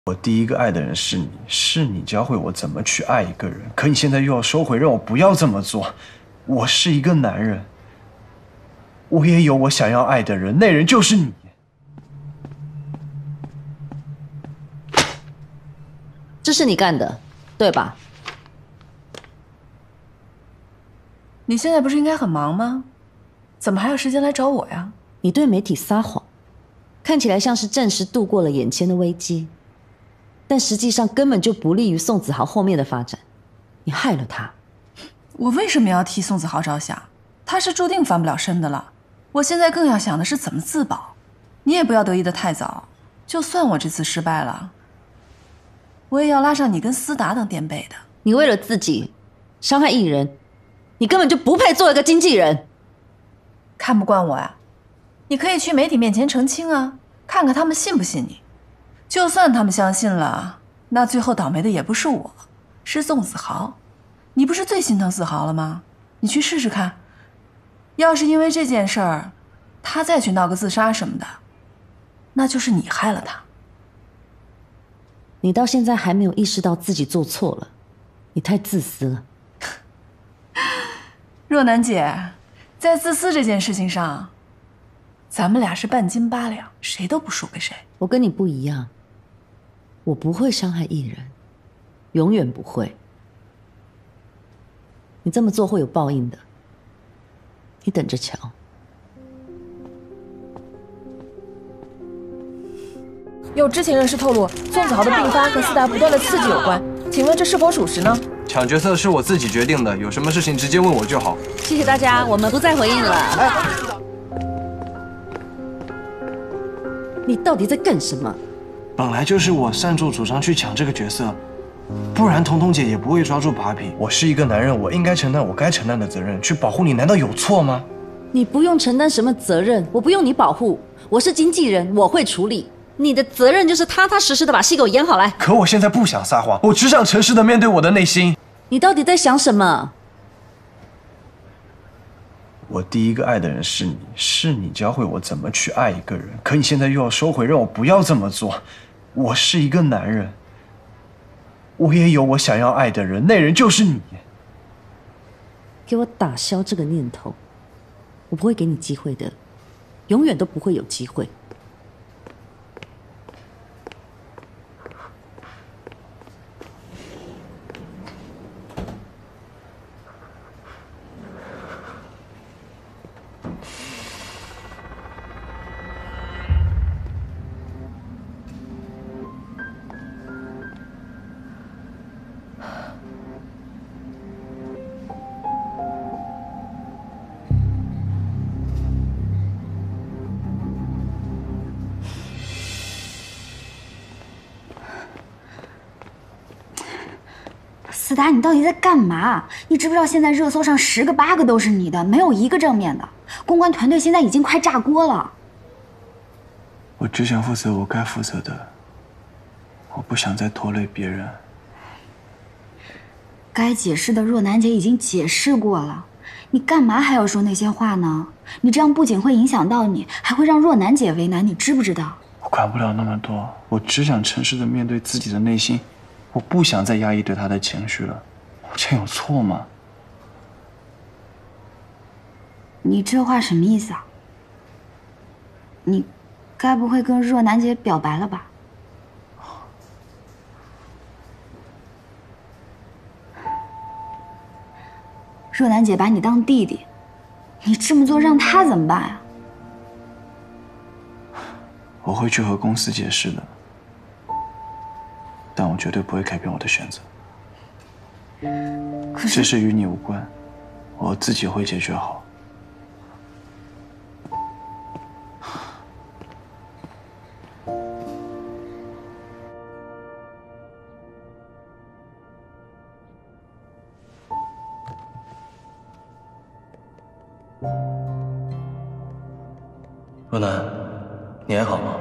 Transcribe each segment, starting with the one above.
我第一个爱的人是你，是你教会我怎么去爱一个人。可你现在又要收回，让我不要这么做。我是一个男人，我也有我想要爱的人，那人就是你。 这是你干的，对吧？ 你现在不是应该很忙吗？怎么还有时间来找我呀？ 你对媒体撒谎，看起来像是暂时度过了眼前的危机，但实际上根本就不利于宋子豪后面的发展。你害了他。 我为什么要替宋子豪着想？他是注定翻不了身的了。我现在更要想的是怎么自保。你也不要得意的太早，就算我这次失败了，我也要拉上你跟思达当垫背的。 你为了自己伤害艺人，你根本就不配做一个经纪人。 看不惯我呀？你可以去媒体面前澄清啊，看看他们信不信你。就算他们相信了，那最后倒霉的也不是我，是宋子豪。你不是最心疼子豪了吗？你去试试看，要是因为这件事儿，他再去闹个自杀什么的，那就是你害了他。 你到现在还没有意识到自己做错了，你太自私了。 若楠姐，在自私这件事情上，咱们俩是半斤八两，谁都不输给谁。 我跟你不一样，我不会伤害艺人，永远不会。你这么做会有报应的，你等着瞧。 有知情人士透露，宋子豪的病发和思达不断的刺激有关，请问这是否属实呢？ 抢角色是我自己决定的，有什么事情直接问我就好。 谢谢大家，我们不再回应了。你到底在干什么？ 本来就是我擅作主张去抢这个角色，不然彤彤姐也不会抓住把柄。我是一个男人，我应该承担我该承担的责任，去保护你，难道有错吗？ 你不用承担什么责任，我不用你保护，我是经纪人，我会处理。你的责任就是踏踏实实的把戏给我演好来。 可我现在不想撒谎，我只想诚实的面对我的内心。 你到底在想什么？ 我第一个爱的人是你，是你教会我怎么去爱一个人。可你现在又要收回，让我不要这么做。我是一个男人，我也有我想要爱的人，那人就是你。 给我打消这个念头，我不会给你机会的，永远都不会有机会。 思达，你到底在干嘛？你知不知道现在热搜上10个8个都是你的，没有一个正面的。公关团队现在已经快炸锅了。 我只想负责我该负责的，我不想再拖累别人。 该解释的若楠姐已经解释过了，你干嘛还要说那些话呢？你这样不仅会影响到你，还会让若楠姐为难，你知不知道？ 我管不了那么多，我只想诚实的面对自己的内心。我不想再压抑对他的情绪了，我这有错吗？ 你这话什么意思啊？你该不会跟若楠姐表白了吧？若楠姐把你当弟弟，你这么做让她怎么办呀？ 我会去和公司解释的。但我绝对不会改变我的选择。 可是这事与你无关，我自己会解决好。 若楠，你还好吗？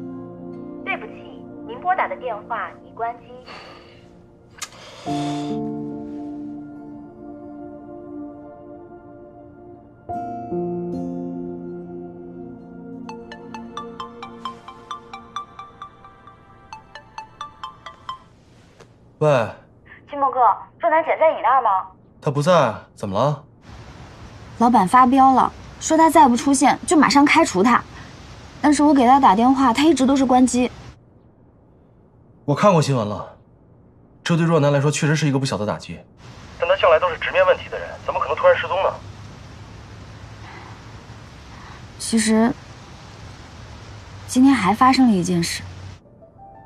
对不起，您拨打的电话已关机。 喂， 金墨哥，若楠姐在你那儿吗？ 他不在，怎么了？ 老板发飙了，说他再不出现就马上开除他。但是我给他打电话，他一直都是关机。 我看过新闻了，这对若楠来说确实是一个不小的打击。但他向来都是直面问题的人，怎么可能突然失踪呢？ 其实，今天还发生了一件事。